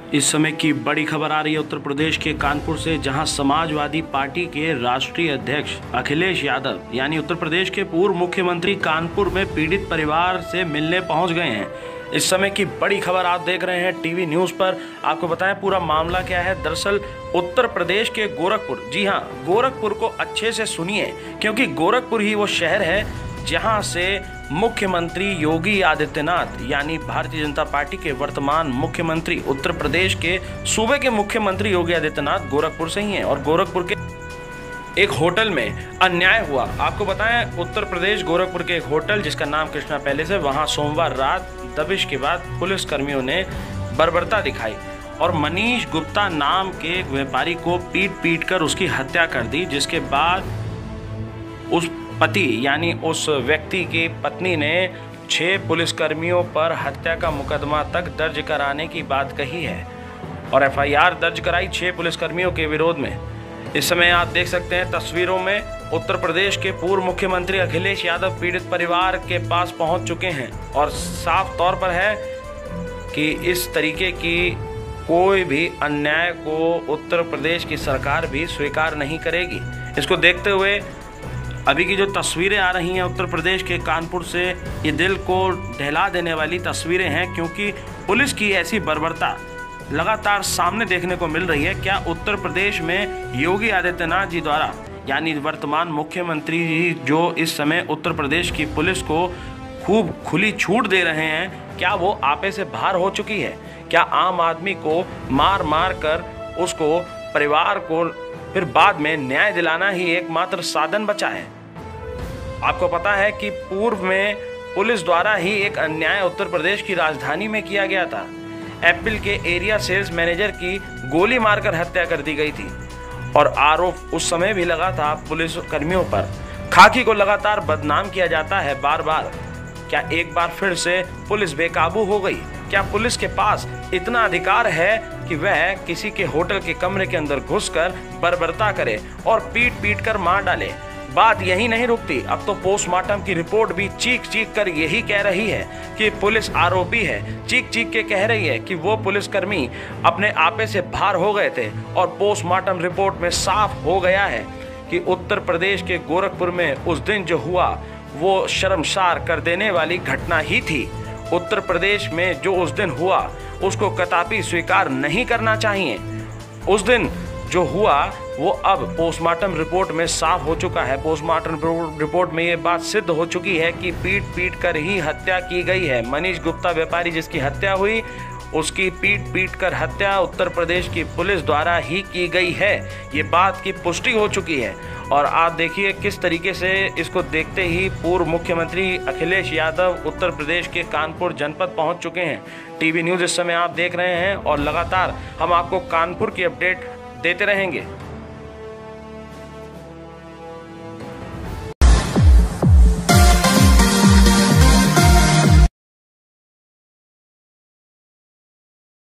इस समय की बड़ी खबर आ रही है उत्तर प्रदेश के कानपुर से, जहां समाजवादी पार्टी के राष्ट्रीय अध्यक्ष अखिलेश यादव यानी उत्तर प्रदेश के पूर्व मुख्यमंत्री कानपुर में पीड़ित परिवार से मिलने पहुंच गए हैं। इस समय की बड़ी खबर आप देख रहे हैं टीवी न्यूज़ पर। आपको बताएं पूरा मामला क्या है। दरअसल उत्तर प्रदेश के गोरखपुर, जी हां, गोरखपुर को अच्छे से सुनिए, क्योंकि गोरखपुर ही वो शहर है जहां से मुख्यमंत्री योगी आदित्यनाथ यानी भारतीय जनता पार्टी के वर्तमान मुख्यमंत्री, उत्तर प्रदेश के सूबे के मुख्यमंत्री योगी आदित्यनाथ गोरखपुर से ही हैं। और गोरखपुर के एक होटल में अन्याय हुआ। आपको बताएं उत्तर प्रदेश गोरखपुर के एक होटल जिसका नाम कृष्णा पैलेस है, वहां सोमवार रात दबिश के बाद पुलिस कर्मियों ने बर्बरता दिखाई और मनीष गुप्ता नाम के एक व्यापारी को पीट कर उसकी हत्या कर दी, जिसके बाद उस पति यानी उस व्यक्ति की पत्नी ने 6 पुलिसकर्मियों पर हत्या का मुकदमा तक दर्ज कराने की बात कही है और एफआईआर दर्ज कराई 6 पुलिसकर्मियों के विरोध में। इस समय आप देख सकते हैं तस्वीरों में उत्तर प्रदेश के पूर्व मुख्यमंत्री अखिलेश यादव पीड़ित परिवार के पास पहुंच चुके हैं और साफ तौर पर है कि इस तरीके की कोई भी अन्याय को उत्तर प्रदेश की सरकार भी स्वीकार नहीं करेगी। इसको देखते हुए अभी की जो तस्वीरें आ रही हैं उत्तर प्रदेश के कानपुर से, ये दिल को दहला देने वाली तस्वीरें हैं, क्योंकि पुलिस की ऐसी बर्बरता लगातार सामने देखने को मिल रही है। क्या उत्तर प्रदेश में योगी आदित्यनाथ जी द्वारा यानी वर्तमान मुख्यमंत्री जी जो इस समय उत्तर प्रदेश की पुलिस को खूब खुली छूट दे रहे हैं, क्या वो आपे से बाहर हो चुकी है? क्या आम आदमी को मार कर उसको, परिवार को फिर बाद में न्याय दिलाना ही एकमात्र साधन बचा है? आपको पता है कि पूर्व में पुलिस द्वारा ही एक अन्याय उत्तर प्रदेश की राजधानी में किया गया था। एप्पल के एरिया सेल्स मैनेजर की गोली मारकर हत्या कर दी गई थी और आरोप उस समय भी लगा था पुलिस कर्मियों पर। खाकी को लगातार बदनाम किया जाता है बार बार। क्या एक बार फिर से पुलिस बेकाबू हो गई? क्या पुलिस के पास इतना अधिकार है कि वह किसी के होटल के कमरे के अंदर घुसकर बर्बरता करे और पीट कर मार डाले? बात यही नहीं रुकती, अब तो पोस्टमार्टम की रिपोर्ट भी चीख कर यही कह रही है कि पुलिस आरोपी है। चीख के कह रही है कि वो पुलिसकर्मी अपने आपे से बाहर हो गए थे और पोस्टमार्टम रिपोर्ट में साफ हो गया है कि उत्तर प्रदेश के गोरखपुर में उस दिन जो हुआ वो शर्मसार कर देने वाली घटना ही थी। उत्तर प्रदेश में जो उस दिन हुआ उसको कदापि स्वीकार नहीं करना चाहिए। उस दिन जो हुआ वो अब पोस्टमार्टम रिपोर्ट में साफ हो चुका है। पोस्टमार्टम रिपोर्ट में ये बात सिद्ध हो चुकी है कि पीट कर ही हत्या की गई है। मनीष गुप्ता व्यापारी जिसकी हत्या हुई, उसकी पीट कर हत्या उत्तर प्रदेश की पुलिस द्वारा ही की गई है। ये बात की पुष्टि हो चुकी है और आप देखिए किस तरीके से इसको देखते ही पूर्व मुख्यमंत्री अखिलेश यादव उत्तर प्रदेश के कानपुर जनपद पहुंच चुके हैं। टीवी न्यूज़ इस समय आप देख रहे हैं और लगातार हम आपको कानपुर की अपडेट देते रहेंगे।